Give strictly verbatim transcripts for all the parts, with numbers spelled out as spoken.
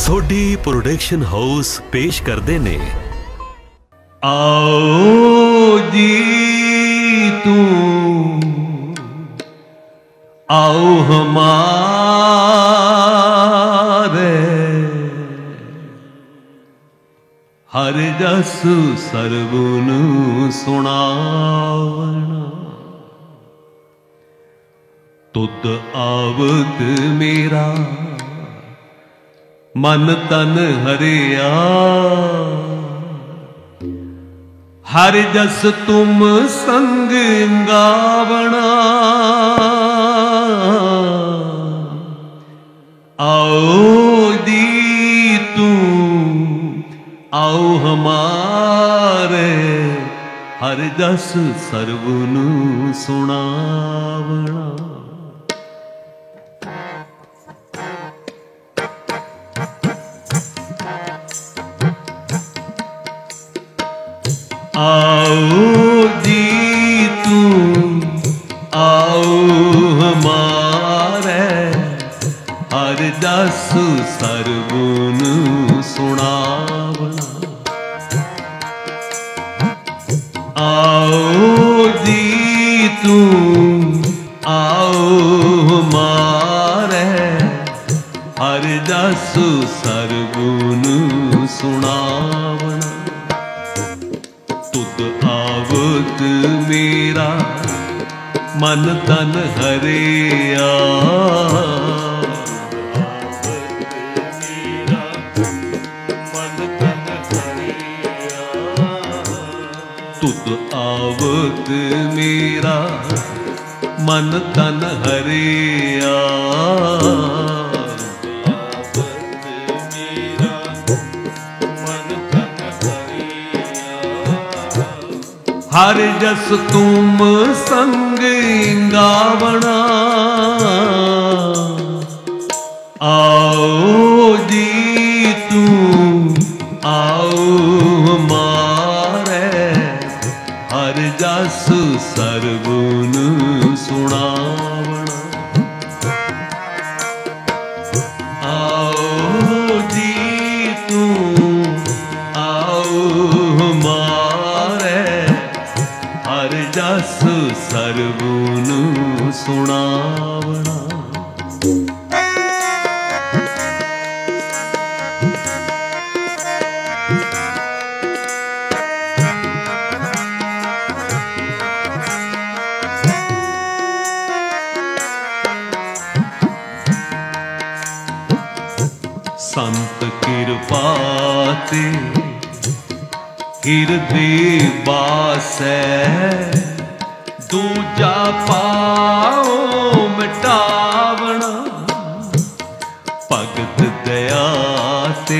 सोडी production house पेश करते ने आओ जी तू आओ हमारे हर जस सर्वुन सुनावना तुद आवत मेरा मन तन हरिया हर जस तुम संग गावना आओ दी तू आओ हमारे हर जस सर्वनु सुनावना। आओ जी तू आओ हमारे हर जस सर्वुन सुनावना। आओ जी तू आओ हमारे हर जस सर्वुन सुनावना तुद आवत मेरा मन तन हरिया तुद आवत मेरा मन तन हरिया हर जस तुम संग गावना। आओ जी तू आओ हमारे हर जस सर्वुन सुनावना। आओ जी तू आओ हमारे हर जस सर्वुन सुनावना। संत कृपा ते हिरदे बासै दूजा पाओ मिटावना। भगत दया ते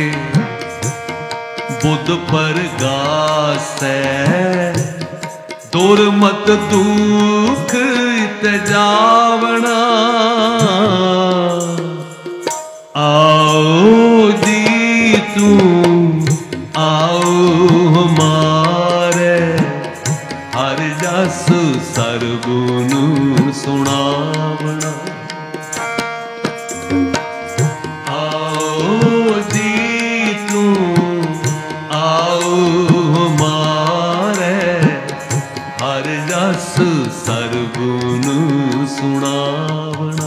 बुध परगासै दुर्मत दुख तजावना। आओ जी तू आओ हमारे हर जस सर्वुन सुनावना। आओ जी तू आओ हमारे हर जस सर्वुन सुनावना।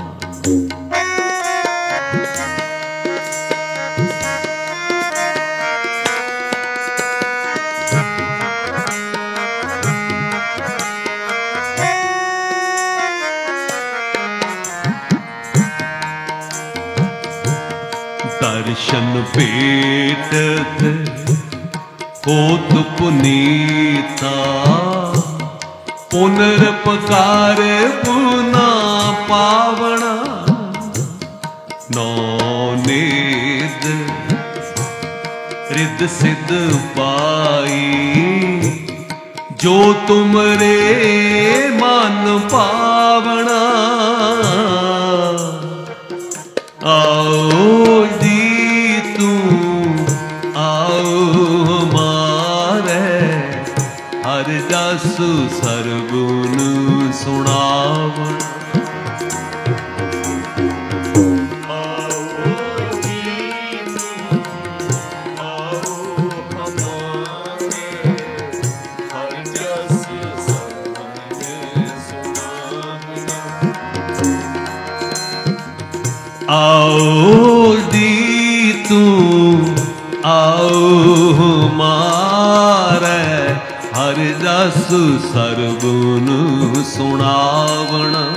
दर्शन भेटत होत पुनीता पुनर्पकार पुना पावना। नौ नेद रिद सिद्ध पाई जो तुमरे मन पावना। आओ जी तू आओ हमारे हर जस सर्वुन सुनावना। आओ जी आओ जी तू आओ हमारे हर जस सरगुन सुनावना।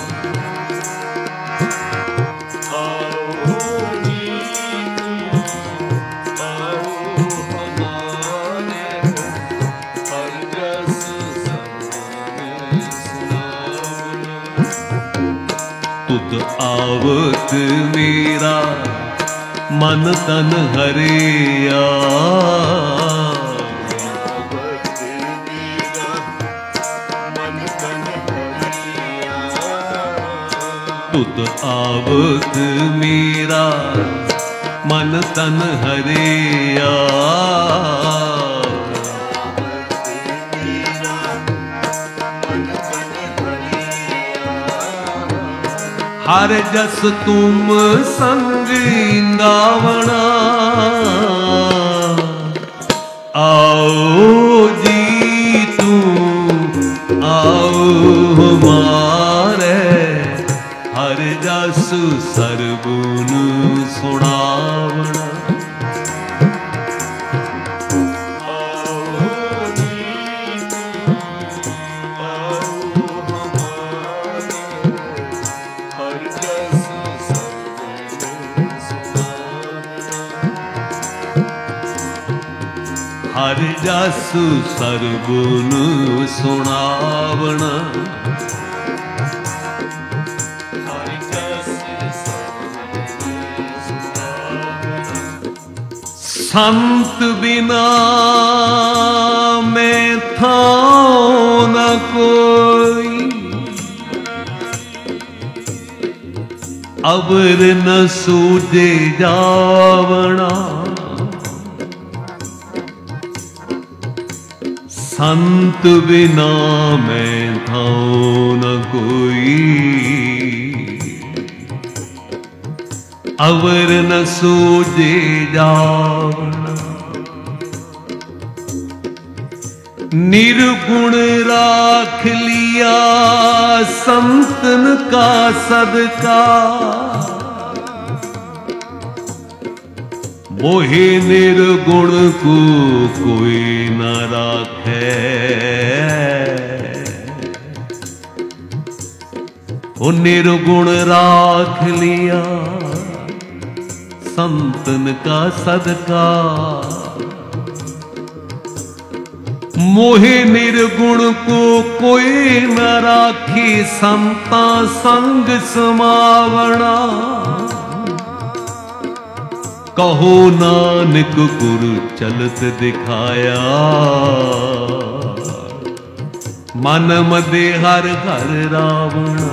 तुद आवत मेरा मन तन हरिया, तुद आवत मेरा मन तन हरिया। हर जस तुम संग गावना। आओ जी तू आओ हमारे हर जस सरगुन सुनावना। हर जस सरगुन सुनावना। संत बिना मैं था न कोई, अबर न सूझे जावना। संत बिना मैं था न कोई, अवर न सूझे जावना। निर्गुण राख लिया संतन का सदका, मोहे निर्गुण को कोई न राखे। ओ निर्गुण राख लिया संतन का सदका, मोहे निर्गुण को कोई न राखी। संता संग समावना, कहो नानक गुरु चलत दिखाया। मन मदे हर हर रावण।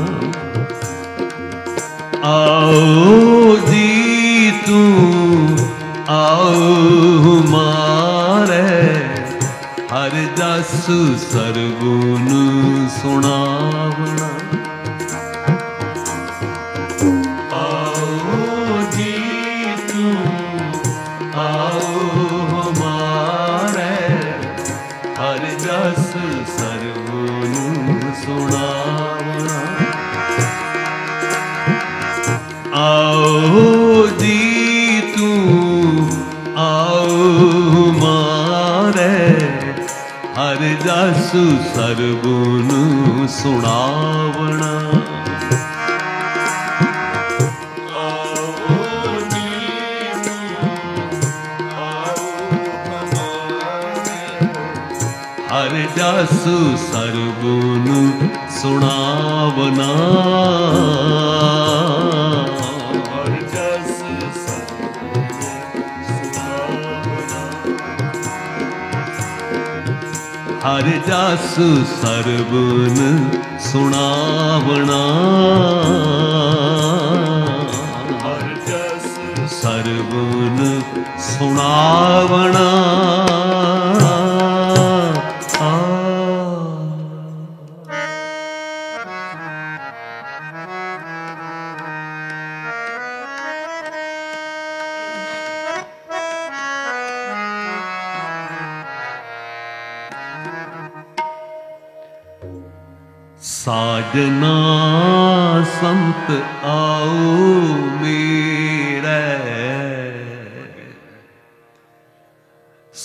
आओ जी तू आओ हमारे हर जस सरगुन सुनावना। आओ जी तू आओ हमारे हर जस सरगुन सुनावना। हर जस सरगुन सुनावना। हर जस हर जस सरगुन सुनावना। हर जस सरगुन सुनावना। साजना संत आओ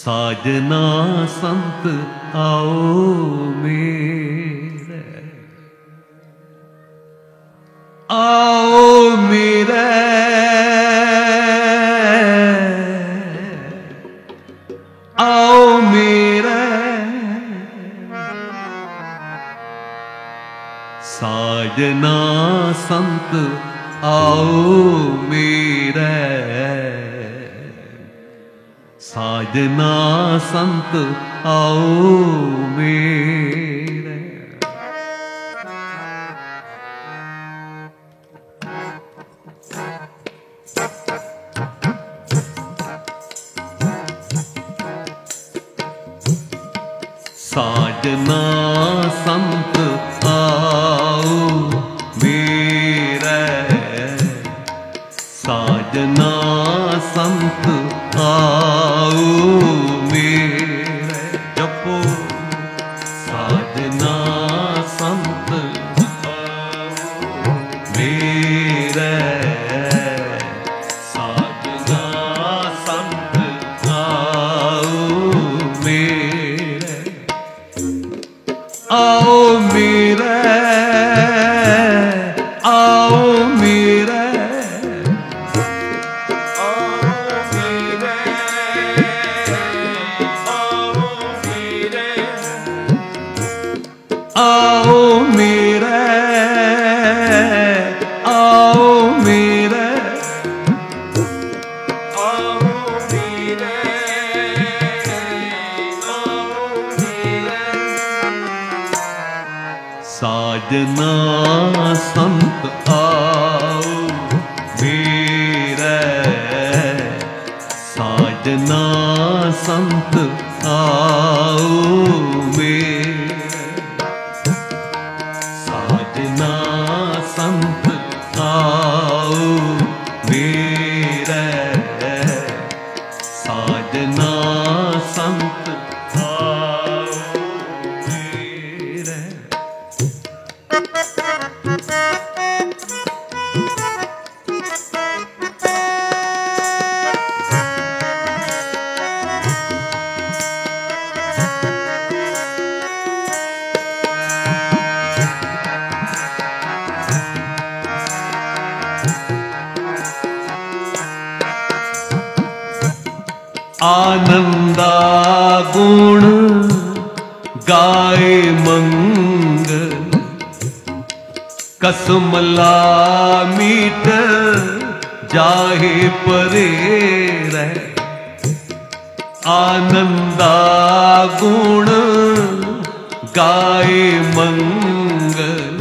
साजना संत आओ मेरे, आओ मेरे, आओ मेरे, साजना संत आओ मेरे, साजना संत आओ मेरे। साजना संत आओ मेरे, साजना संत आओ मेरे। जपो साजना संत आओ मेरे, साजना संत आओ मेरे, आओ मेरे, आओ मेरे, आओ मेरे, आओ मेरे, आओ मेरे, आओ मेरे। साजना संत आओ मेरे, साजना संत आओ मेरे, साजना संत आओ मेरे, साजना संत आओ मेरे। आनंदा गुण गाए मंगल, कसमला मीट जाहे परे रह। आनंदा गुण गाए मंगल,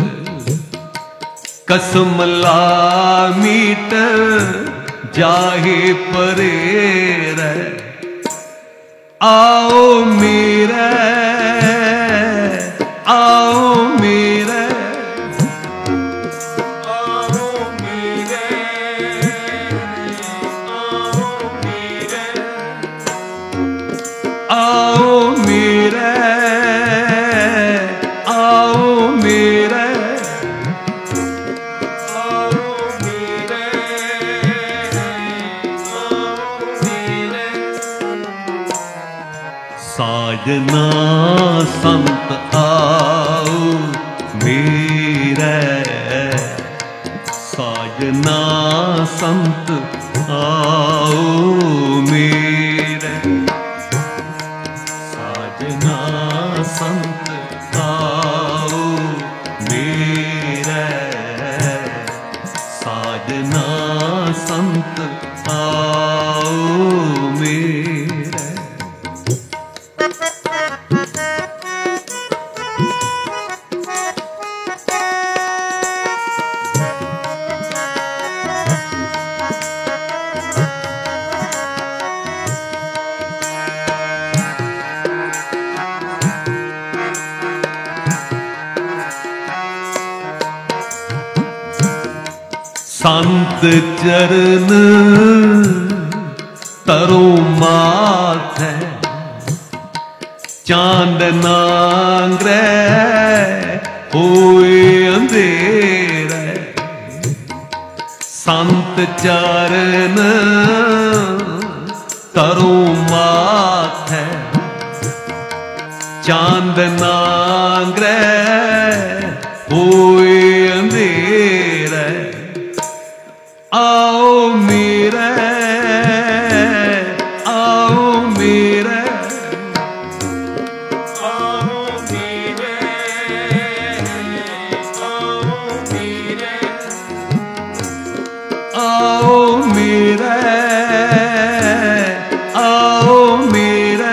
कसमला मीट जाहे परे रह। आओ मेरे, आओ मेरे, आओ मेरे, आओ मेरे, आओ मेरे, साजना संत आओ मेरे, साजना संत आओ मेरे, साजना संत आओ मेरे, साजना संत आओ मेरे। संत चरण तरो माथे, चांदना ग्रह होए अंधेरे। संत चरण तरो माथे, है चांदना ग्रह होए अंधेरे आओ मेरे आओ मेरे आओ मेरे आओ मेरे आओ मेरे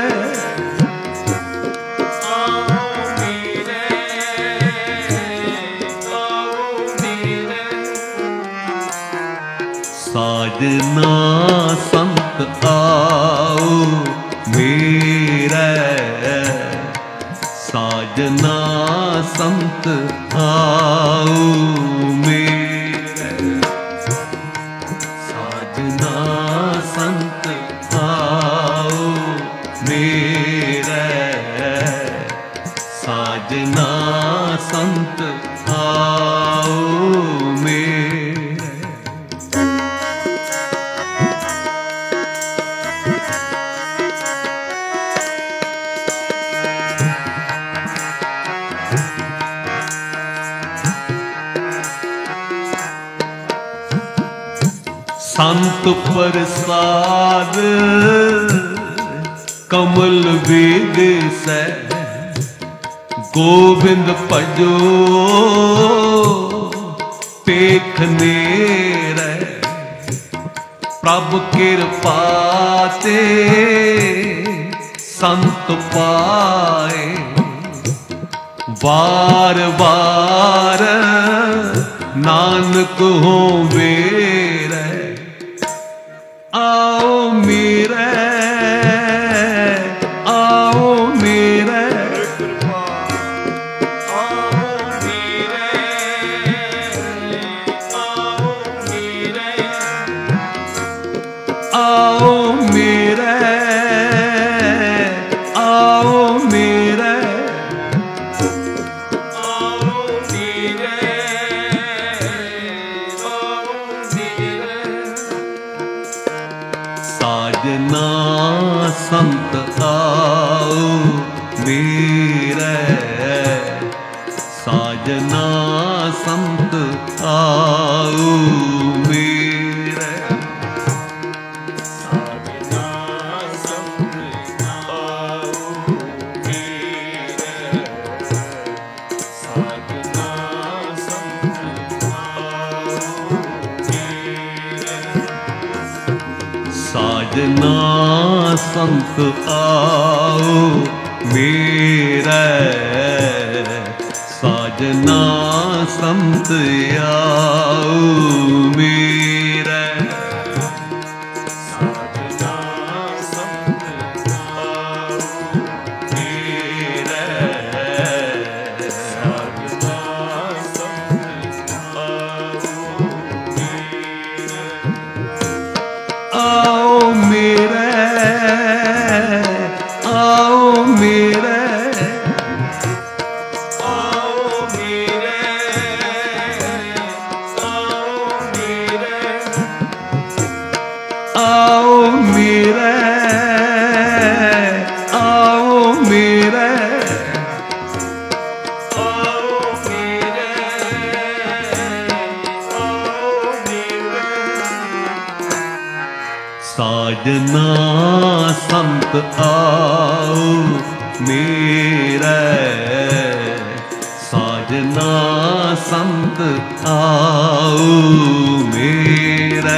आओ मेरे साजना संत आओ मेरे साजना संत आओ मेरे साजना संत आओ मेरे साजना संत आओ मेरे संत प्रसाद कमल वेद से गोविंद भजो पेखने रे प्रभ कृपा ते संत पाए बार बार नानक हो मेरे आओ मेरे आओ मेरे आओ मेरे आओ मेरे आओ मेरे आओ मेरे साजना संत आओ मेरे साजना संत आओ मेरे साजना संत आओ मेरे साजना संत आओ मेरे साजना संत आओ मेरे साजना संत आओ मेरे साजना संत आओ मेरे साजना संत आओ मेरे आओ मेरे आओ मेरे आओ मेरे आओ मेरे आओ मेरे आओ मेरे साजना संत आओ मेरे साजना संत आओ मेरे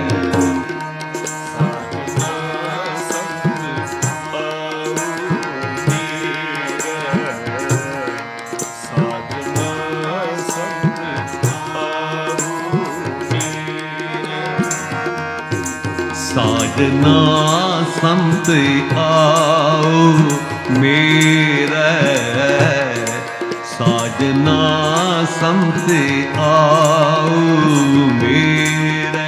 साजना संत आओ मेरे साजना संत आओ मेरे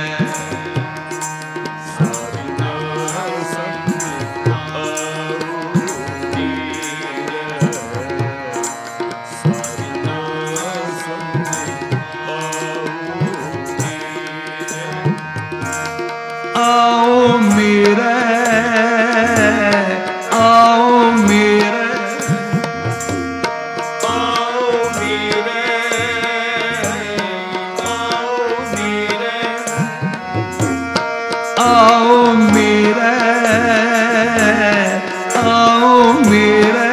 आओ मेरे आओ मेरे, आओ मेरे,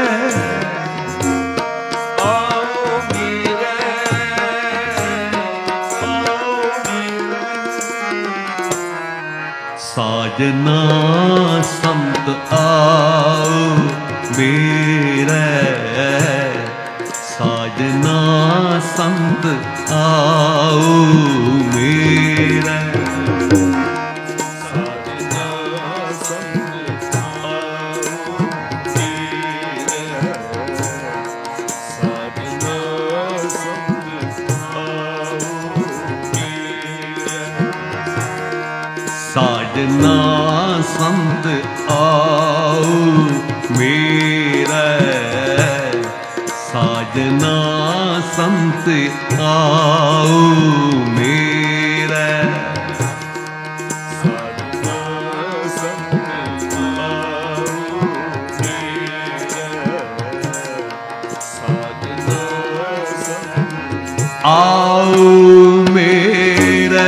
आओ मेरे, आओ मेरे। साजना संत आओ मेरे, साजना संत आओ मेरे, साजना संत आओ मेरे, साजना संत आओ मेरे, साजना संत आओ मेरे, साजना संत आओ मेरे,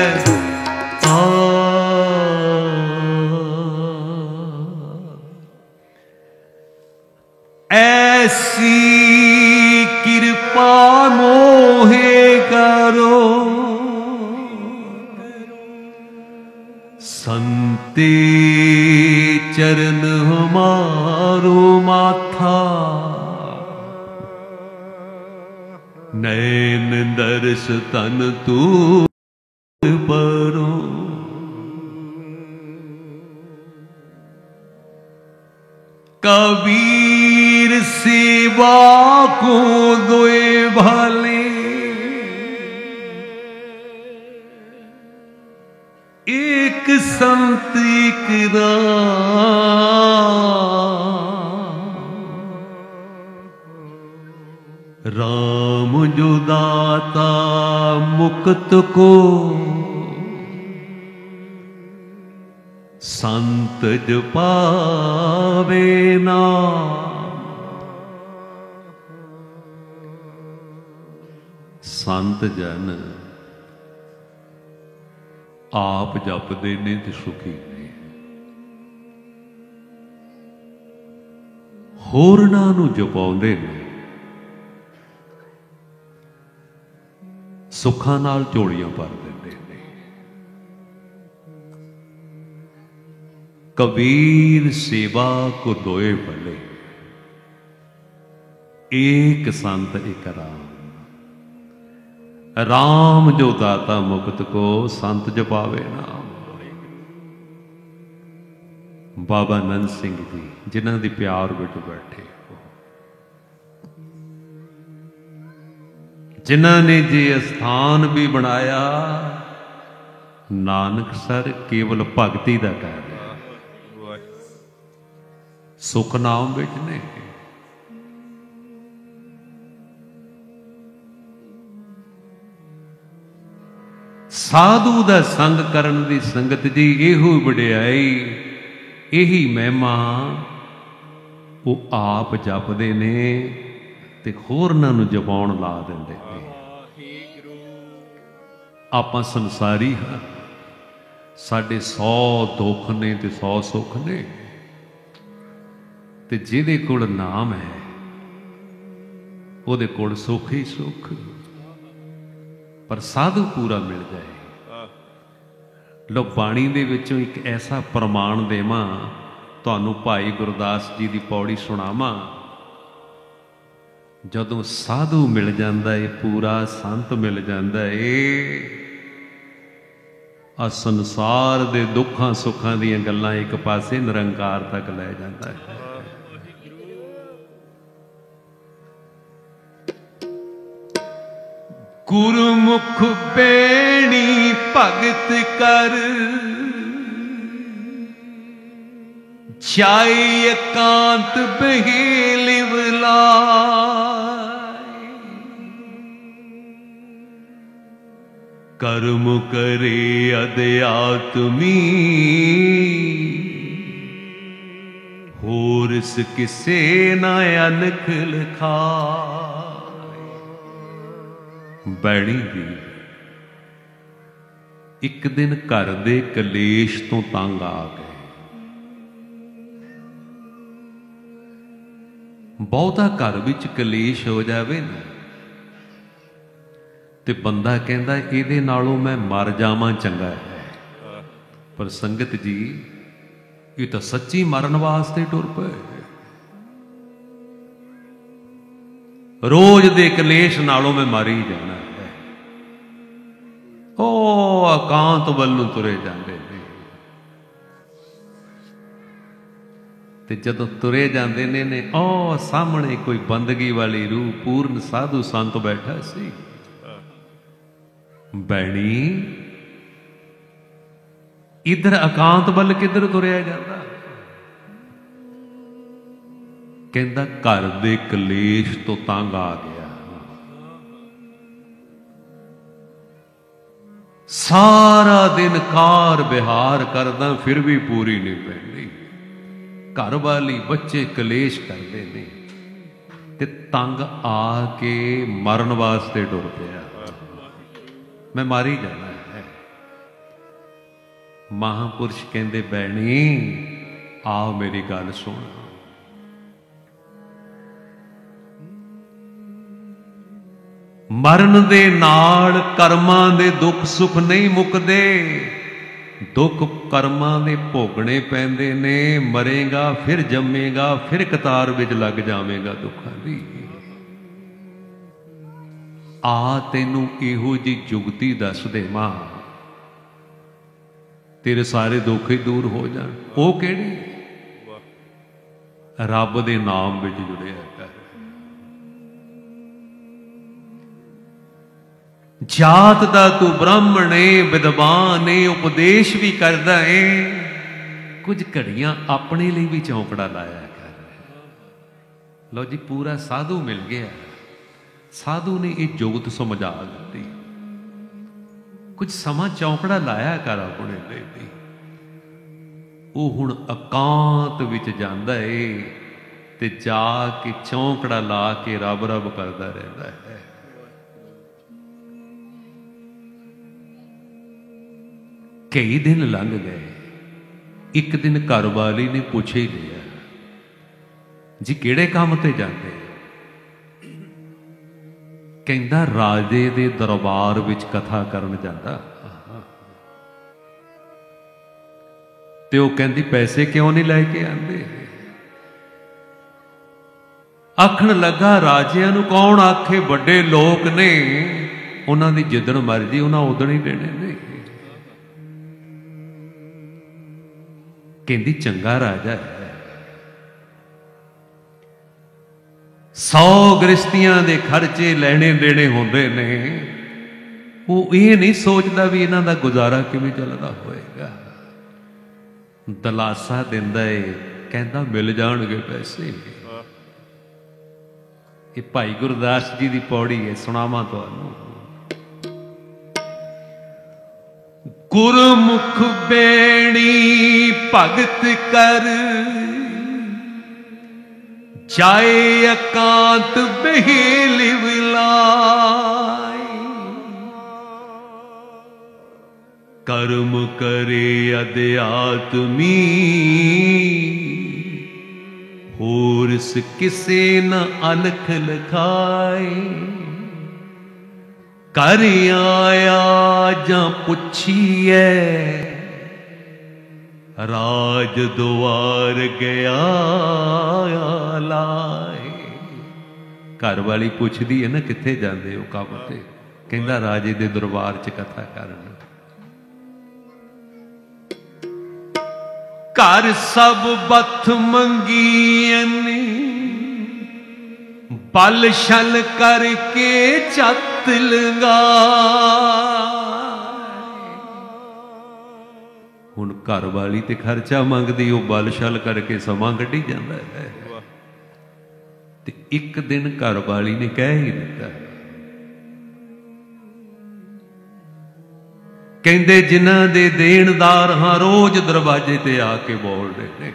ऐसी कृपा मोहे करो, संते चरण हमारो माथा, नैन दर्श तन तू परो, कबीर सेवा को दोए भले, एक संत एक राम, राम जो दाता मुक्त को, संत जो पावे नाम। संत जन आप जपदे ने ते सुखी ने, होरनां नूं जपाउंदे ने, सुखां नाल झोलियां भर दिंदे ने। कबीर सेवा को दोए भले, एक संत एक राम, राम जो दाता मुक्त को, संत जपावे नाम। बाबा नंद सिंह जी जिन्हां दी प्यार विच बैठे, जिन्हां ने जे स्थान भी बनाया, नानक सर केवल भगती दा कह रहे, सुख नाम विच ने। साधु दा संग करन दी संगत जी इहो वडियाई, यही महिमा वो आप जपदे ने ते होरनां नूं जपाउण ला दिंदे ने। आपां संसारी हां, साडे सौ दुख ने ते सौ सुख ने, ते जिहदे कोल नाम है उहदे कोल सुख ही सुख। पर साधु पूरा मिल जाए। लो बाणी दे विचों एक ऐसा प्रमाण देवां, तुहानूं भाई गुरदास जी की पौड़ी सुणावां। जदों साधु मिल जांदा है, पूरा संत मिल जांदा है, आ संसार दे दुखां सुखां दीयां गल्लां एक पासे निरंकार तक लै जांदा है। गुरुमुख बेणी भगत कर, जाए एकांत बहेल बुलाए। कर्म करे अध्यात्मी, होर इस किसे न अनख लिखाए। बैणी भी ਇੱਕ ਦਿਨ ਘਰ ਦੇ ਕਲੇਸ਼ ਤੋਂ ਤੰਗ ਆ ਗਏ। ਬਹੁਤਾ ਘਰ ਵਿੱਚ ਕਲੇਸ਼ ਹੋ ਜਾਵੇ ਨਾ ਤੇ ਬੰਦਾ ਕਹਿੰਦਾ ਇਹਦੇ ਨਾਲੋਂ ਮੈਂ ਮਰ ਜਾਵਾਂ ਚੰਗਾ ਹੈ। ਪਰ ਸੰਗਤ ਜੀ, ਇਹ ਤਾਂ ਸੱਚੀ ਮਰਨ ਵਾਸਤੇ ਟੁਰ ਪਏ। ਰੋਜ਼ ਦੇ ਕਲੇਸ਼ ਨਾਲੋਂ ਮੈਂ ਮਰ ਹੀ ਜਾਣਾ ਹੈ। ਉਹ ਇਕਾਂਤ ਵੱਲ ਨੂੰ ਤੁਰੇ ਜਾਂਦੇ ਨੇ, ਤੇ ਜਦੋਂ ਤੁਰੇ ਜਾਂਦੇ ਨੇ ਨੇ ਉਹ ਸਾਹਮਣੇ ਕੋਈ ਬੰਦਗੀ ਵਾਲੀ ਰੂਹ ਪੂਰਨ ਸਾਧੂ ਸੰਤ ਬੈਠਾ ਸੀ। ਬੈਣੀ, ਇਧਰ ਇਕਾਂਤ ਵੱਲ ਕਿੱਧਰ ਤੁਰਿਆ ਜਾਂਦਾ? ਕਹਿੰਦਾ ਘਰ ਦੇ ਕਲੇਸ਼ ਤੋਂ ਤੰਗ ਆ ਗਿਆ। ਸਾਰਾ ਦਿਨ ਕਾਰ ਵਿਹਾਰ ਕਰਦਾ ਫਿਰ ਵੀ ਪੂਰੀ ਨਹੀਂ ਪੈਂਦੀ। ਘਰ ਵਾਲੀ ਬੱਚੇ ਕਲੇਸ਼ ਕਰਦੇ ਨੇ ਤੇ ਤੰਗ ਆ ਕੇ ਮਰਨ ਵਾਸਤੇ ਡੁਰ ਪਿਆ। ਮੈਂ ਮਾਰੀ ਜਾਣਾ ਹੈ। ਮਹਾਂਪੁਰਸ਼ ਕਹਿੰਦੇ ਬੈਣੀ ਆਓ ਮੇਰੀ ਗੱਲ ਸੁਣ। ਮਰਨ ਦੇ ਨਾਲ ਕਰਮਾਂ ਦੇ ਦੁੱਖ ਸੁੱਖ ਨਹੀਂ ਮੁੱਕਦੇ। ਦੁੱਖ ਕਰਮਾਂ ਦੇ ਭੋਗਣੇ ਪੈਂਦੇ ਨੇ। ਮਰੇਗਾ ਫਿਰ ਜੰਮੇਗਾ, ਫਿਰ ਕਤਾਰ ਵਿੱਚ ਲੱਗ ਜਾਵੇਗਾ ਦੁੱਖਾਂ ਦੀ। ਆ ਤੈਨੂੰ ਇਹੋ ਜਿਹੀ ਜੁਗਤੀ ਦੱਸ ਦੇਵਾਂ, ਤੇਰੇ ਸਾਰੇ ਦੁੱਖ ਹੀ ਦੂਰ ਹੋ ਜਾਣ। ਉਹ ਕਿਹੜੀ? ਰੱਬ ਦੇ ਨਾਮ ਵਿੱਚ ਜੁੜਿਆ ਕਰ। ਜਾਤ ਦਾ ਤੂੰ ਬ੍ਰਾਹਮਣ ਏ, ਵਿਦਵਾਨ ਏ, ਉਪਦੇਸ਼ ਵੀ ਕਰਦਾ ਏ, ਕੁਝ ਘੜੀਆਂ ਆਪਣੇ ਲਈ ਵੀ ਚੌਂਕੜਾ ਲਾਇਆ ਕਰ। ਲਓ ਜੀ, ਪੂਰਾ ਸਾਧੂ ਮਿਲ ਗਿਆ। ਸਾਧੂ ਨੇ ਇਹ ਜੁਗਤ ਸਮਝਾ ਦਿੱਤੀ। ਕੁਝ ਸਮਾਂ ਚੌਂਕੜਾ ਲਾਇਆ ਕਰ ਆਪਣੇ ਲਈ ਵੀ। ਉਹ ਹੁਣ ਇਕਾਂਤ ਵਿੱਚ ਜਾਂਦਾ ਏ ਤੇ ਜਾ ਕੇ ਚੌਂਕੜਾ ਲਾ ਕੇ ਰੱਬ ਰੱਬ ਕਰਦਾ ਰਹਿੰਦਾ ਹੈ। ਕਈ ਦਿਨ ਲੰਘ ਗਏ। ਇੱਕ ਦਿਨ ਘਰ ਵਾਲੀ ਨੇ ਪੁੱਛ ਹੀ ਲਿਆ, ਜੀ ਕਿਹੜੇ ਕੰਮ ਤੇ ਜਾਂਦੇ? ਕਹਿੰਦਾ ਰਾਜੇ ਦੇ ਦਰਬਾਰ ਵਿੱਚ ਕਥਾ ਕਰਨ ਜਾਂਦਾ। ਤੇ ਉਹ ਕਹਿੰਦੀ ਪੈਸੇ ਕਿਉਂ ਨਹੀਂ ਲੈ ਕੇ ਆਂਦੇ? ਆਖਣ ਲੱਗਾ ਰਾਜਿਆਂ ਨੂੰ ਕੌਣ ਆਖੇ, ਵੱਡੇ ਲੋਕ ਨੇ, ਉਹਨਾਂ ਦੀ ਜਿੱਦਣ ਮਰਜ਼ੀ ਉਹਨਾਂ ਉਦਣ ਹੀ ਦੇਣੇ ਨੇ। ਕਹਿੰਦੀ ਚੰਗਾ ਰਾਜਾ ਹੈ, ਸੌ ਗ੍ਰਸਤੀਆਂ ਦੇ ਖਰਚੇ ਲੈਣੇ ਦੇਣੇ ਹੁੰਦੇ ਨੇ। ਉਹ ਇਹ ਨਹੀਂ ਸੋਚਦਾ ਵੀ ਇਹਨਾਂ ਦਾ ਗੁਜ਼ਾਰਾ ਕਿਵੇਂ ਚੱਲਦਾ ਹੋਏਗਾ। ਦਲਾਸਾ ਦਿੰਦਾ ਏ, ਕਹਿੰਦਾ ਮਿਲ ਜਾਣਗੇ ਪੈਸੇ। ਇਹ ਭਾਈ ਗੁਰਦਾਸ ਜੀ ਦੀ ਪੌੜੀ ਹੈ, ਸੁਣਾਵਾਂ ਤੁਹਾਨੂੰ। ਗੁਰਮੁਖ ਬੇਣੀ ਭਗਤ ਕਰ, ਜਾਏ ਇਕਾਂਤ ਬਹਿ ਲਿਵਲਾਈ। ਕਰਮ ਕਰੇ ਅਧਿਆਤਮੀ, ਹੋਰਸ ਕਿਸੇ ਨ ਅਲਖ ਲਖਾਈ। ਕਰ ਆਇਆ ਜਾਂ ਪੁੱਛੀਐ, ਰਾਜ ਦੁਆਰ ਗਿਆ ਲਾਏ। ਘਰ ਵਾਲੀ ਪੁੱਛਦੀ ਹੈ ਨਾ ਕਿੱਥੇ ਜਾਂਦੇ ਹੋ ਕੰਮ ਤੇ? ਕਹਿੰਦਾ ਰਾਜੇ ਦੇ ਦਰਬਾਰ 'ਚ ਕਥਾ ਕਰਨ। ਘਰ ਸਭ ਬਥ ਮੰਗੀਐ, ਬਲ ਛਲ ਕਰਕੇ ਚੱਤ ਲੰਗਾ। ਹੁਣ ਘਰ ਵਾਲੀ ਤੇ ਖਰਚਾ ਮੰਗਦੀ, ਉਹ ਬਲ ਛਲ ਕਰਕੇ ਸਮਾਂ ਕੱਢੀ ਜਾਂਦਾ ਹੈ। ਤੇ ਇੱਕ ਦਿਨ ਘਰ ਵਾਲੀ ਨੇ ਕਹਿ ਹੀ ਦਿੱਤਾ, ਕਹਿੰਦੇ ਜਿਨ੍ਹਾਂ ਦੇ ਦੇਣਦਾਰ ਹਾਂ ਰੋਜ਼ ਦਰਵਾਜ਼ੇ ਤੇ ਆ ਕੇ ਬੋਲਦੇ ਨੇ।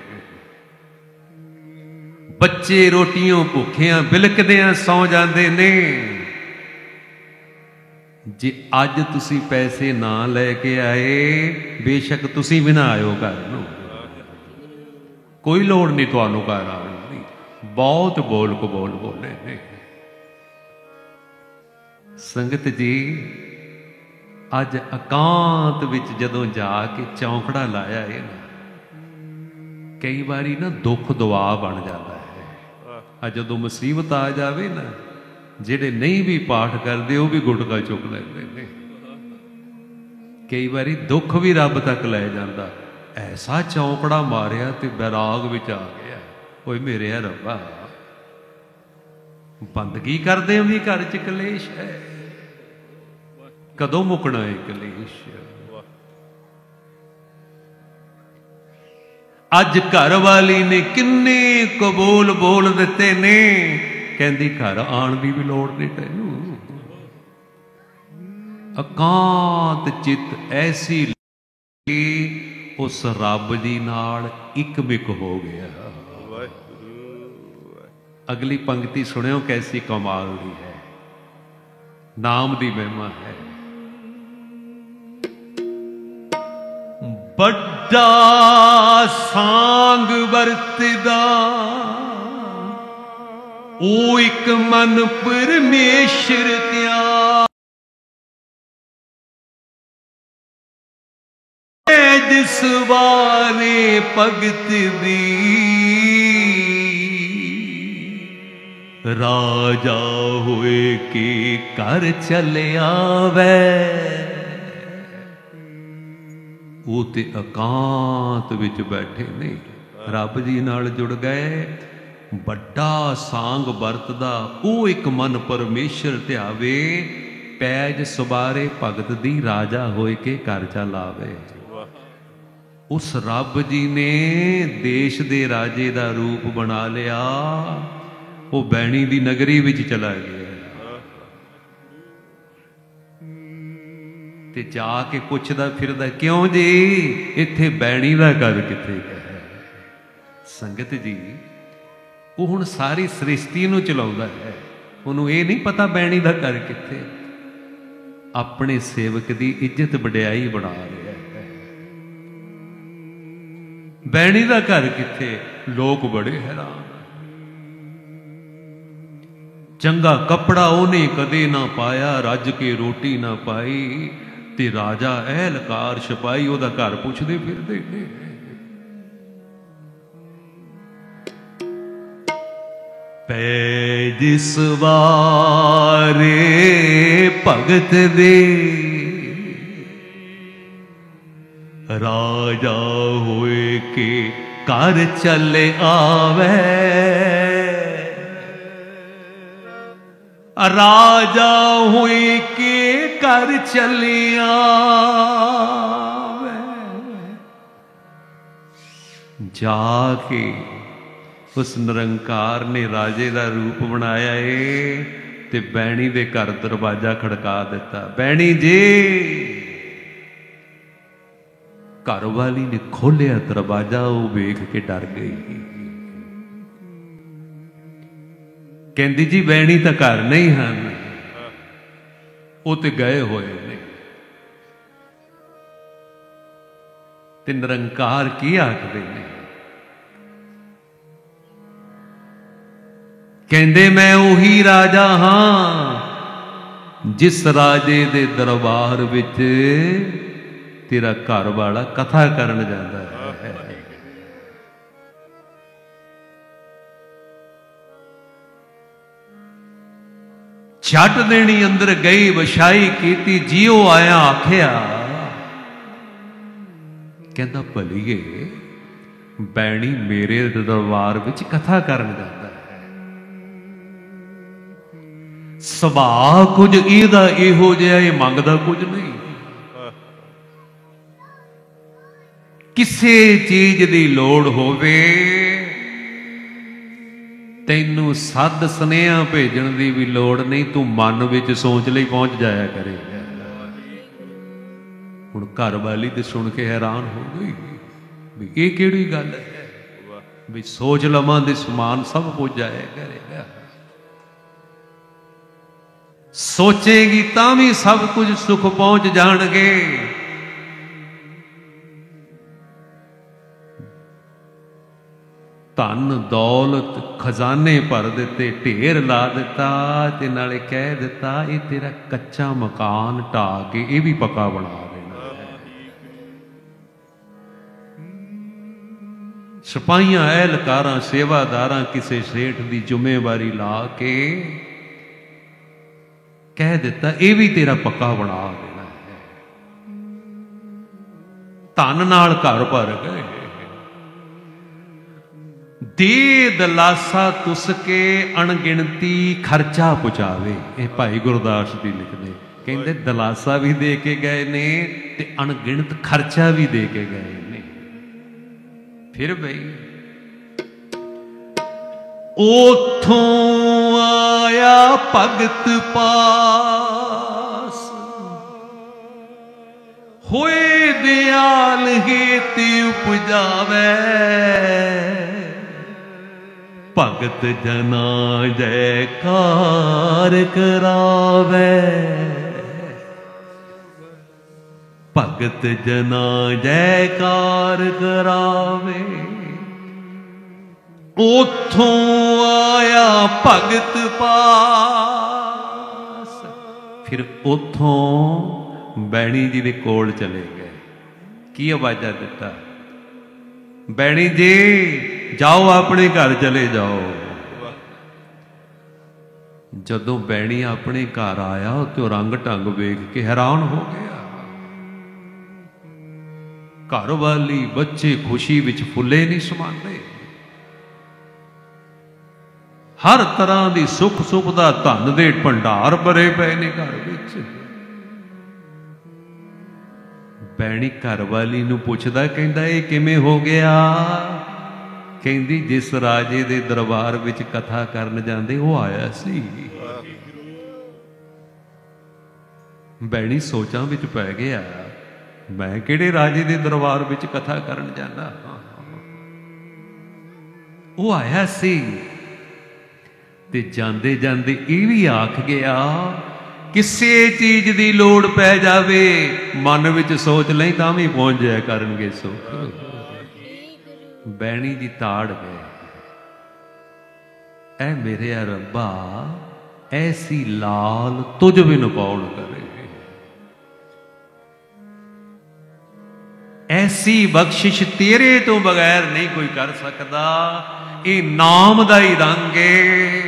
ਬੱਚੇ ਰੋਟੀਆਂ ਭੁੱਖਿਆਂ ਬਿਲਕਦਿਆਂ ਸੌ ਜਾਂਦੇ ਨੇ। ਜੇ ਅੱਜ ਤੁਸੀਂ ਪੈਸੇ ਨਾ ਲੈ ਕੇ ਆਏ, ਬੇਸ਼ੱਕ ਤੁਸੀਂ ਵੀ ਨਾ ਆਇਓ ਘਰ ਨੂੰ, ਕੋਈ ਲੋੜ ਨਹੀਂ ਤੁਹਾਨੂੰ ਘਰ ਆਉਣ ਦੀ। ਬਹੁਤ ਬੋਲ ਕਬੋਲ ਬੋਲੇ ਨੇ ਸੰਗਤ ਜੀ। ਅੱਜ ਇਕਾਂਤ ਵਿੱਚ ਜਦੋਂ ਜਾ ਕੇ ਚੌਂਕੜਾ ਲਾਇਆ ਇਹ ਨਾ, ਕਈ ਵਾਰੀ ਨਾ ਦੁੱਖ ਦੁਆ ਬਣ ਜਾਂਦਾ ਹੈ। ਆ ਜਦੋਂ ਮੁਸੀਬਤ ਆ ਜਾਵੇ ਨਾ, ਜਿਹੜੇ ਨਹੀਂ ਵੀ ਪਾਠ ਕਰਦੇ ਉਹ ਵੀ ਗੁਟਕਾ ਚੁੱਕ ਲੈਂਦੇ ਨੇ। ਕਈ ਵਾਰੀ ਦੁੱਖ ਵੀ ਰੱਬ ਤੱਕ ਲੈ ਜਾਂਦਾ। ਐਸਾ ਚੌਂਕੜਾ ਮਾਰਿਆ ਤੇ ਬੈਰਾਗ ਵਿੱਚ ਆ ਗਿਆ, ਓਏ ਮੇਰੇ ਰੱਬਾ, ਬੰਦਗੀ ਕਰਦੇ ਹੋ ਵੀ ਘਰ ਚ ਕਲੇਸ਼ ਹੈ, ਕਦੋਂ ਮੁੱਕਣਾ ਹੈ ਕਲੇਸ਼। ਅੱਜ ਘਰ ਵਾਲੀ ਨੇ ਕਿੰਨੇ ਕਬੂਲ ਬੋਲ ਦਿੱਤੇ ਨੇ, ਕਹਿੰਦੀ ਘਰ ਆਉਣ ਦੀ ਵੀ ਲੋੜ ਨਹੀਂ ਤੈਨੂੰ। ਇਕਾਂਤ ਚਿੱਤ ਐਸੀ ਉਸ ਰੱਬ ਜੀ ਨਾਲ ਇੱਕ ਮਿਕ ਹੋ ਗਿਆ। ਅਗਲੀ ਪੰਕਤੀ ਸੁਣਿਓ, ਕੈਸੀ ਕਮਾਲ ਦੀ ਹੈ, ਨਾਮ ਦੀ ਮਹਿਮਾ ਹੈ। ਵੱਡਾ ਸਾਂਗ ਵਰਤਦਾ ਉਹ ਇੱਕ ਮਨ ਪਰਮੇਸ਼ਰ ਧਿਆਨ, ਜਿਸ ਵਾਰੇ ਭਗਤ ਦੀ ਰਾਜਾ ਹੋਏ ਕੇ ਘਰ ਚਲਿਆ ਵੈ। ਉਹ ਤੇ ਇਕਾਂਤ ਵਿੱਚ ਬੈਠੇ ਨੇ, ਰੱਬ ਜੀ ਨਾਲ ਜੁੜ ਗਏ। ਵੱਡਾ ਸਾਂਗ ਵਰਤਦਾ ਉਹ ਇੱਕ ਮਨ ਪਰਮੇਸ਼ਰ ਧਿਆਵੇ, ਪੈਜ ਸਵਾਰੇ ਭਗਤ ਦੀ ਰਾਜਾ ਹੋਏ ਕੇ ਘਰ ਚਲ ਆਵੇ। ਉਸ ਰੱਬ ਜੀ ਨੇ ਦੇਸ਼ ਦੇ ਰਾਜੇ ਦਾ ਰੂਪ ਬਣਾ ਲਿਆ, ਉਹ ਬੈਣੀ ਦੀ ਨਗਰੀ ਵਿੱਚ ਚਲਾ ਗਿਆ ਤੇ ਜਾ ਕੇ ਪੁੱਛਦਾ ਫਿਰਦਾ, ਕਿਉਂ ਜੀ ਇੱਥੇ ਬੈਣੀ ਦਾ ਘਰ ਕਿੱਥੇ ਹੈ? ਸੰਗਤ ਜੀ, ਉਹ ਹੁਣ ਸਾਰੀ ਸ੍ਰਿਸ਼ਟੀ ਨੂੰ ਚਲਾਉਂਦਾ ਹੈ, ਉਹਨੂੰ ਇਹ ਨਹੀਂ ਪਤਾ ਬੈਣੀ ਦਾ ਘਰ ਕਿੱਥੇ। ਆਪਣੇ ਸੇਵਕ ਦੀ ਇੱਜ਼ਤ ਵਡਿਆਈ ਬਣਾ ਰਿਹਾ ਹੈ। ਬੈਣੀ ਦਾ ਘਰ ਕਿੱਥੇ? ਲੋਕ ਬੜੇ ਹੈਰਾਨ। ਚੰਗਾ ਕੱਪੜਾ ਉਹਨੇ ਕਦੇ ਨਾ ਪਾਇਆ, ਰੱਜ ਕੇ ਰੋਟੀ ਨਾ ਪਾਈ, ਤੇ ਰਾਜਾ ਅਹਿਲਕਾਰ ਸਿਪਾਹੀ ਉਹਦਾ ਘਰ ਪੁੱਛਦੇ ਫਿਰਦੇ ਨੇ। ਪੈਜ ਸਵਾਰੇ ਭਗਤ ਦੇ ਰਾਜਾ ਹੋਏ ਕੇ ਘਰ ਚਲੇ ਆਵੇ। ਰਾਜਾ ਹੋਏ ਕੇ ਘਰ ਚਲੇ ਆਵੇ। ਜਾ ਕੇ ਉਸ ਨਿਰੰਕਾਰ ਨੇ ਰਾਜੇ ਦਾ ਰੂਪ ਬਣਾਇਆ ਏ ਤੇ ਬੈਣੀ ਦੇ ਘਰ ਦਰਵਾਜ਼ਾ ਖੜਕਾ ਦਿੱਤਾ। ਬੈਣੀ ਜੀ, ਘਰ ਵਾਲੀ ਨੇ ਖੋਲਿਆ ਦਰਵਾਜ਼ਾ, ਉਹ ਵੇਖ ਕੇ ਡਰ ਗਈ। ਕਹਿੰਦੀ ਜੀ ਬੈਣੀ ਤਾਂ ਘਰ ਨਹੀਂ ਹਨ, ਉਹ ਤੇ ਗਏ ਹੋਏ ਨੇ। ਤੇ ਨਿਰੰਕਾਰ ਕੀ ਆਖਦੇ ਨੇ? ਕਹਿੰਦੇ ਮੈਂ ਉਹੀ ਰਾਜਾ ਹਾਂ ਜਿਸ ਰਾਜੇ ਦੇ ਦਰਬਾਰ ਵਿੱਚ ਤੇਰਾ ਘਰ ਵਾਲਾ ਕਥਾ ਕਰਨ ਜਾਂਦਾ ਹੈ। ਛੱਟ ਦੇਣੀ ਅੰਦਰ ਗਈ, ਵਛਾਈ ਕੀਤੀ, ਜਿਉ ਆਇਆ ਆਖਿਆ। ਕਹਿੰਦਾ ਭਲੀਏ ਬੈਣੀ ਮੇਰੇ ਦਰਬਾਰ ਵਿੱਚ ਕਥਾ ਕਰਨ ਜਾਂਦਾ ਹੈ। ਸੁਭਾਅ ਕੁਝ ਇਹਦਾ ਇਹੋ ਜਿਹਾ, ਇਹ ਮੰਗਦਾ ਕੁਝ ਨਹੀਂ। ਕਿਸੇ ਚੀਜ਼ ਦੀ ਲੋੜ ਹੋਵੇ ਤੈਨੂੰ ਸੱਦ ਸੁਨੇਹਾ ਭੇਜਣ ਦੀ ਵੀ ਲੋੜ ਨਹੀਂ, ਤੂੰ ਮਨ ਵਿੱਚ ਸੋਚ ਲਈ ਪਹੁੰਚ ਜਾਇਆ ਕਰੇਗਾ। ਹੁਣ ਘਰ ਵਾਲੀ ਤੇ ਸੁਣ ਕੇ ਹੈਰਾਨ ਹੋ ਗਈ ਵੀ ਇਹ ਕਿਹੜੀ ਗੱਲ ਹੈ ਵੀ ਸੋਚ ਲਵਾਂ ਦੇ ਸਮਾਨ ਸਭ ਪੁੱਜ ਜਾਇਆ ਕਰੇਗਾ। ਸੋਚੇਗੀ ਤਾਂ ਵੀ ਸਭ ਕੁਝ ਸੁਖ ਪਹੁੰਚ ਜਾਣਗੇ। ਧਨ ਦੌਲਤ ਖਜ਼ਾਨੇ ਭਰ ਦਿੱਤੇ, ਢੇਰ ਲਾ ਦਿੱਤਾ ਤੇ ਨਾਲੇ ਕਹਿ ਦਿੱਤਾ ਇਹ ਤੇਰਾ ਕੱਚਾ ਮਕਾਨ ਢਾਹ ਕੇ ਇਹ ਵੀ ਪੱਕਾ ਬਣਾ ਦੇਣਾ ਹੈ। ਸਿਪਾਹੀਆਂ, ਅਹਿਲਕਾਰਾਂ, ਸੇਵਾਦਾਰਾਂ ਕਿਸੇ ਸੇਠ ਦੀ ਜ਼ਿੰਮੇਵਾਰੀ ਲਾ ਕੇ ਕਹਿ ਦਿੱਤਾ ਇਹ ਵੀ ਤੇਰਾ ਪੱਕਾ ਬਣਾ ਦੇਣਾ ਹੈ। ਧਨ ਨਾਲ ਘਰ ਭਰ ਗਏ। ਦੇ ਦਲਾਸਾ ਤੁਸ ਕੇ ਅਣਗਿਣਤੀ ਖਰਚਾ ਪੁਚਾਵੇ। ਇਹ ਭਾਈ ਗੁਰਦਾਸ ਜੀ ਲਿਖਦੇ, ਕਹਿੰਦੇ ਦਲਾਸਾ ਵੀ ਦੇ ਕੇ ਗਏ ਨੇ ਤੇ ਅਣਗਿਣਤ ਖਰਚਾ ਵੀ ਦੇ ਕੇ ਗਏ ਨੇ। ਫਿਰ ਬਈ ਉਥੋਂ ਆਇਆ ਭਗਤ ਪਾਸ, ਹੋਏ ਦਿਆਲ ਹੇਤਿ ਉਪਜਾਵੇ। ਭਗਤ ਜਨਾ ਜੈਕਾਰ ਕਰਾਵੇ। ਭਗਤ ਜਨਾ ਜੈਕਾਰ ਕਰਾਵੇ। ਉਥੋਂ ਆਇਆ ਭਗਤ ਪਾਸ। ਫਿਰ ਉਥੋਂ ਬੈਣੀ ਜੀ ਦੇ ਕੋਲ ਚਲੇ ਗਏ। ਕੀ ਆਵਾਜ਼ਾਂ ਦਿੱਤਾ? ਬੈਣੀ ਜੀ ਜਾਓ, ਆਪਣੇ ਘਰ ਚਲੇ ਜਾਓ। ਜਦੋਂ ਬੈਣੀ ਆਪਣੇ ਘਰ ਆਇਆ ਤੇ ਰੰਗ ਢੰਗ ਵੇਖ ਕੇ ਹੈਰਾਨ ਹੋ ਗਿਆ। ਘਰ ਵਾਲੀ, ਬੱਚੇ ਖੁਸ਼ੀ ਵਿੱਚ ਫੁੱਲੇ ਨਹੀਂ ਸਮਾਉਂਦੇ। ਹਰ ਤਰ੍ਹਾਂ ਦੀ ਸੁੱਖ ਸੁਵਿਧਾ, ਧਨ ਦੇ ਭੰਡਾਰ ਭਰੇ ਪਏ ਨੇ ਘਰ ਵਿੱਚ। ਬੈਣੀ ਘਰ ਵਾਲੀ ਨੂੰ ਪੁੱਛਦਾ, ਕਹਿੰਦਾ ਇਹ ਕਿਵੇਂ ਹੋ ਗਿਆ? ਕਹਿੰਦੀ ਜਿਸ ਰਾਜੇ ਦੇ ਦਰਬਾਰ ਵਿੱਚ ਕਥਾ ਕਰਨ ਜਾਂਦੇ ਉਹ ਆਇਆ ਸੀ। ਬੈਣੀ ਸੋਚਾਂ ਵਿੱਚ ਪੈ ਗਿਆ, ਮੈਂ ਕਿਹੜੇ ਰਾਜੇ ਦੇ ਦਰਬਾਰ ਵਿੱਚ ਕਥਾ ਕਰਨ ਜਾਂਦਾ? ਉਹ ਆਇਆ ਸੀ। ਤੇ ਜਾਂਦੇ ਜਾਂਦੇ ਇਹ ਵੀ ਆਖ ਗਿਆ, ਕਿਸੇ ਚੀਜ਼ ਦੀ ਲੋੜ ਪੈ ਜਾਵੇ ਮਨ ਵਿੱਚ ਸੋਚ ਲਈ ਤਾਂ ਵੀ ਪਹੁੰਚ ਜਾਇਆ ਕਰਨਗੇ ਸੁੱਖ। ਬੈਣੀ ਜੀ ਤਾੜ ਗਏ, ਐ ਮੇਰੇ ਰੱਬਾ ਐਸੀ ਲਾਲ ਤੁਝ ਬਿਨ ਕੌਣ ਕਰੇ। ਐਸੀ ਬਖਸ਼ਿਸ਼ ਤੇਰੇ ਤੋਂ ਬਗੈਰ ਨਹੀਂ ਕੋਈ ਕਰ ਸਕਦਾ। ਇਹ ਨਾਮ ਦਾ ਹੀ ਰੰਗ ਏ।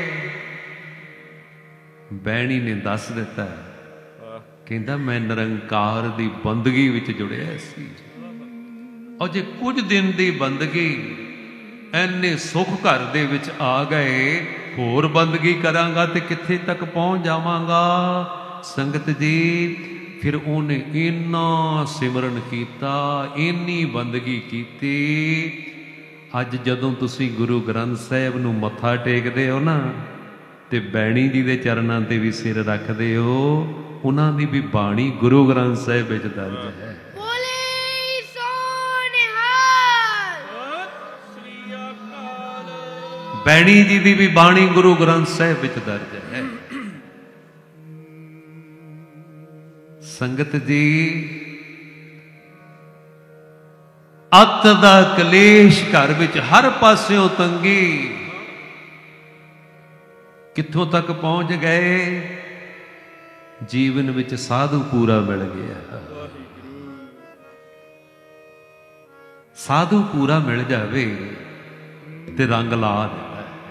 ਬੈਣੀ ਨੇ ਦੱਸ ਦਿੱਤਾ, ਕਹਿੰਦਾ ਮੈਂ ਨਿਰੰਕਾਰ ਦੀ ਬੰਦਗੀ ਵਿੱਚ ਜੁੜਿਆ ਸੀ। ਔਰ ਜੇ ਕੁਝ ਦਿਨ ਦੀ ਬੰਦਗੀ ਐਨੇ ਸੁੱਖ ਘਰ ਦੇ ਵਿੱਚ ਆ ਗਏ, ਹੋਰ ਬੰਦਗੀ ਕਰਾਂਗਾ ਤੇ ਕਿੱਥੇ ਤੱਕ ਪਹੁੰਚ ਜਾਵਾਂਗਾ। ਸੰਗਤ ਜੀ, ਫਿਰ ਉਹਨੇ ਇੰਨਾ ਸਿਮਰਨ ਕੀਤਾ, ਇੰਨੀ ਬੰਦਗੀ ਕੀਤੀ। ਅੱਜ ਜਦੋਂ ਤੁਸੀਂ ਗੁਰੂ ਗ੍ਰੰਥ ਸਾਹਿਬ ਨੂੰ ਮੱਥਾ ਟੇਕਦੇ ਹੋ ਨਾ, ਤੇ ਬੈਣੀ ਜੀ ਦੇ ਚਰਨਾਂ ਤੇ ਵੀ ਸਿਰ ਰੱਖਦੇ ਹੋ, ਉਹਨਾਂ ਦੀ ਵੀ ਬਾਣੀ ਗੁਰੂ ਗ੍ਰੰਥ ਸਾਹਿਬ ਵਿੱਚ ਦਰਜ ਹੈ। ਬੈਣੀ ਜੀ ਦੀ ਵੀ ਬਾਣੀ ਗੁਰੂ ਗ੍ਰੰਥ ਸਾਹਿਬ ਵਿੱਚ ਦਰਜ ਹੈ। ਸੰਗਤ ਜੀ, ਅੱਤ ਦਾ ਕਲੇਸ਼ ਘਰ ਵਿੱਚ, ਹਰ ਪਾਸਿਓਂ ਤੰਗੀ। ਕਿੱਥੋਂ ਤੱਕ ਪਹੁੰਚ ਗਏ? ਜੀਵਨ ਵਿੱਚ ਸਾਧੂ ਪੂਰਾ ਮਿਲ ਗਿਆ। ਸਾਧੂ ਪੂਰਾ ਮਿਲ ਜਾਵੇ ਤੇ ਰੰਗ ਲਾ ਦਿੰਦਾ।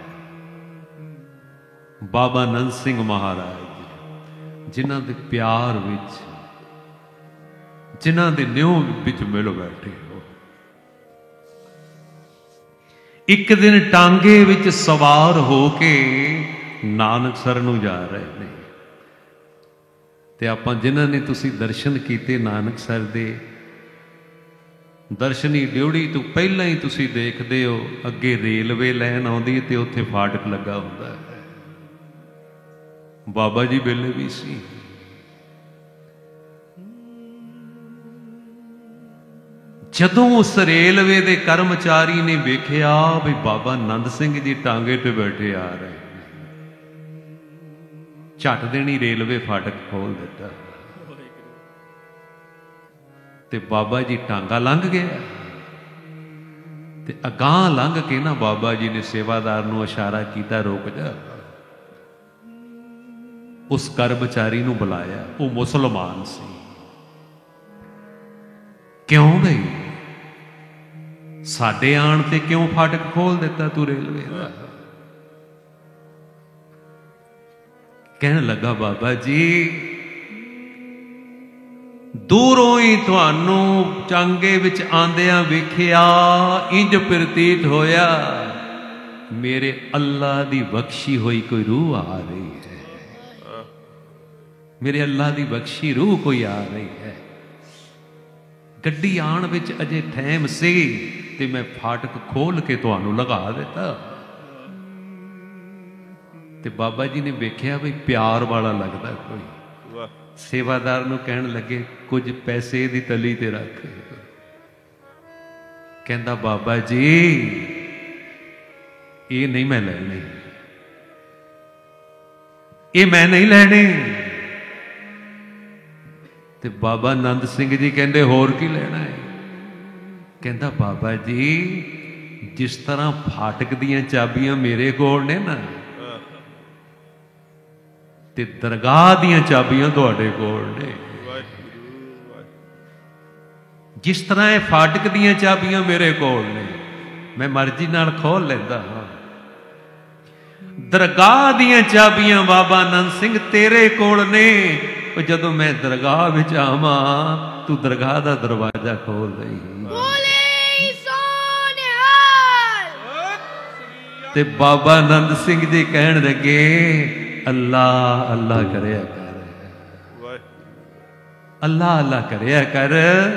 ਬਾਬਾ ਨੰਦ ਸਿੰਘ ਮਹਾਰਾਜ, ਜਿਨ੍ਹਾਂ ਦੇ ਪਿਆਰ ਵਿੱਚ, ਜਿਨ੍ਹਾਂ ਦੇ ਨਿਉ ਵਿੱਚ ਮਿਲ ਬੈਠੇ ਹੋ। ਇੱਕ ਦਿਨ ਟਾਂਗੇ ਵਿੱਚ ਸਵਾਰ ਹੋ ਕੇ ਨਾਨਕਸਰ ਨੂੰ ਜਾ ਰਹੇ ਨੇ। ਤੇ ਆਪਾਂ ਜਿਨ੍ਹਾਂ ਨੇ ਤੁਸੀਂ ਦਰਸ਼ਨ ਕੀਤੇ ਨਾਨਕਸਰ ਦੇ, ਦਰਸ਼ਨੀ ਡਿਉੜੀ ਤੋਂ ਪਹਿਲਾਂ ਹੀ ਤੁਸੀਂ ਦੇਖਦੇ ਹੋ ਅੱਗੇ ਰੇਲਵੇ ਲਾਈਨ ਆਉਂਦੀ ਤੇ ਉੱਥੇ ਫਾਟਕ ਲੱਗਾ ਹੁੰਦਾ ਹੈ। ਬਾਬਾ ਜੀ ਵੇਲੇ ਵੀ ਸੀ। ਜਦੋਂ ਉਸ ਰੇਲਵੇ ਦੇ ਕਰਮਚਾਰੀ ਨੇ ਵੇਖਿਆ ਵੀ ਬਾਬਾ ਨੰਦ ਸਿੰਘ ਜੀ ਟਾਂਗੇ ਤੇ ਬੈਠੇ ਆ ਰਹੇ, झट देनी रेलवे फाटक खोल दिता ते बाबा जी टांगा लंघ गया ते अगां लंघ के ना बाबा जी ने सेवादार नूं इशारा किया, रुक जा। उस कर्मचारी नूं बुलाया, वो मुसलमान सी। क्यों बई साडे आण ते क्यों फाटक खोल दिता तू रेलवे दा? कहने लगा, बाबा जी दूरों ही तुहानू चांगे विच आंदियां वेखिया, इंज प्रतीत होया मेरे अल्लाह दी बख्शी हुई कोई रूह आ रही है, मेरे अल्लाह दी बख्शी रूह कोई आ रही है। गड्डी आण विच अजे ठैम सी ते मैं फाटक खोल के तुहानू लगा दिता। ते बाबा जी ने वेख्या बई प्यार वाला लगदा कोई, सेवादार नूं कहण लगे कुछ पैसे दी तली ते रख। कहंदा, बाबा जी ये नहीं मैं लेने, ये मैं नहीं लेने। ते बाबा नंद सिंह जी कहंदे, होर की लेना है? कहंदा, बाबा जी जिस तरह फाटक दियां चाबियां मेरे कोल ने ना, ते दरगाह दियां चाबियां तुहाडे कोल ने। जिस तरह ये फाटक दियां चाबियां मेरे कोल ने, मैं मर्जी नाल खोल लैंदा हां। दरगाह दियां चाबियां बाबा नंद सिंह तेरे कोल ने। जदों मैं दरगाह विच आवां तू दरगाह दा दरवाजा खोल दई। ते बाबा नंद सिंह जी कहण लगे, अल्लाह अल्लाह करया कर, अल्लाह अल्लाह करया कर,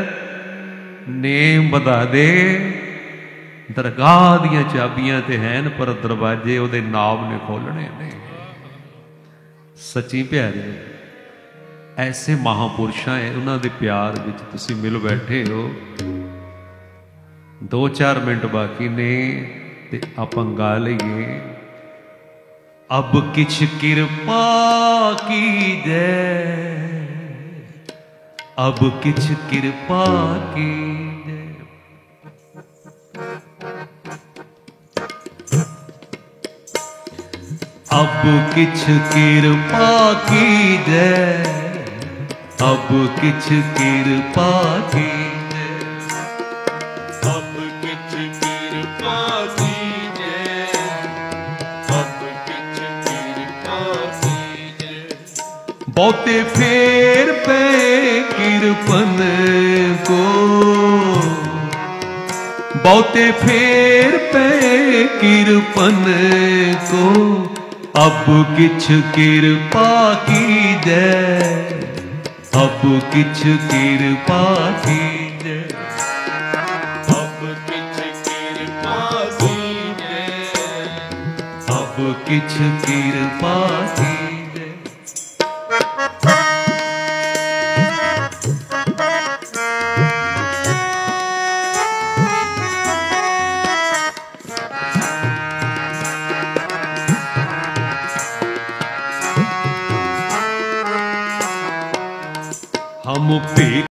नेम बता दे। दरगाह दियां चाबियां ते हैन पर दरवाजे उहदे नाम ने खोलने ने। सच्ची प्यारे ऐसे महापुरुषां है, उन्हां दे प्यार विच तुसीं मिल बैठे हो। दो चार मिनट बाकी ने ते आपां गा लईए। अब किछ किरपा कीजै, अब किछ किरपा कीजै। अब किछ किरपा कीजै, अब किछ किरपा कीजै, अब किछ किरपा कीजै, अब किछ किरपा कीजै। बहुते फेर पे किरपन को, बहुते फेर पे किरपन को, अब किछ किरपा कीजै, अब किछ किरपा कीजै। अब किछ किरपा कीजै, अब किछ किरपा कीजै। हम पे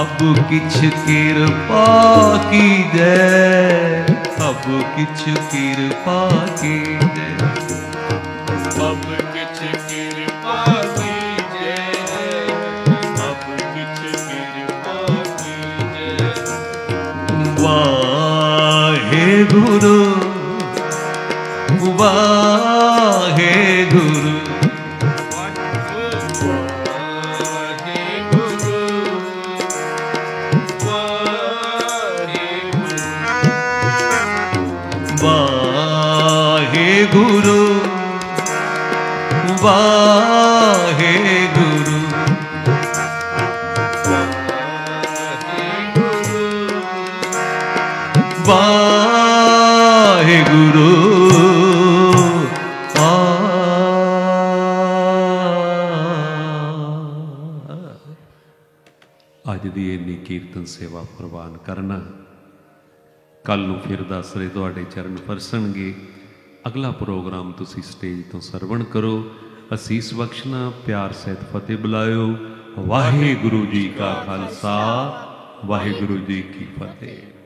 अब किछ कृपा कीजै, अब किछ कृपा कीजै, अब किछ कृपा कीजै, अब किछ कृपा कीजै। वाहेगुरु वाहेगुरु वाहेगुरु वाहेगुरु वाहेगुरु आ ਅੱਜ ਦੀ ਇੰਨੀ ਕੀਰਤਨ ਸੇਵਾ ਪ੍ਰਵਾਨ ਕਰਨਾ। ਕੱਲ ਨੂੰ ਫਿਰ ਦਸਰੇ ਤੁਹਾਡੇ ਚਰਨ ਪਰਸਣਗੇ। ਅਗਲਾ ਪ੍ਰੋਗਰਾਮ ਤੁਸੀਂ ਸਟੇਜ ਤੋਂ ਸਰਵਣ ਕਰੋ। ਅਸੀਸ ਬਖਸ਼ਣਾ, ਪਿਆਰ ਸਹਿਤ ਫਤਿਹ ਬੁਲਾਇਓ। ਵਾਹਿਗੁਰੂ ਜੀ ਕਾ ਖਾਲਸਾ, ਵਾਹਿਗੁਰੂ ਜੀ ਕੀ ਫਤਿਹ।